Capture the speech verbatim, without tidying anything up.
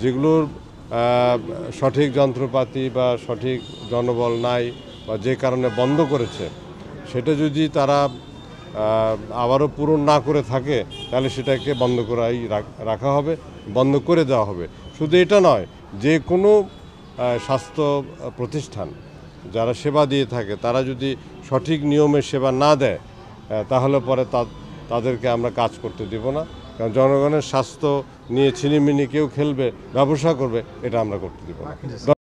যেগুলোর সঠিক যন্ত্রপাতি বা সঠিক জনবল নাই বা যে কারণে বন্ধ করেছে, সেটা যদি তারা আবারও পূরণ না করে থাকে তাহলে সেটাকে বন্ধ করাই রাখা হবে, বন্ধ করে দেওয়া হবে। শুধু এটা নয়, যে কোনো স্বাস্থ্য প্রতিষ্ঠান যারা সেবা দিয়ে থাকে তারা যদি সঠিক নিয়মে সেবা না দেয় তাহলে পরে তাদেরকে আমরা কাজ করতে দেব না। কারণ জনগণের স্বাস্থ্য নিয়ে ছিনিমিনি কেউ খেলবে, ব্যবসা করবে, এটা আমরা করতে দেব না।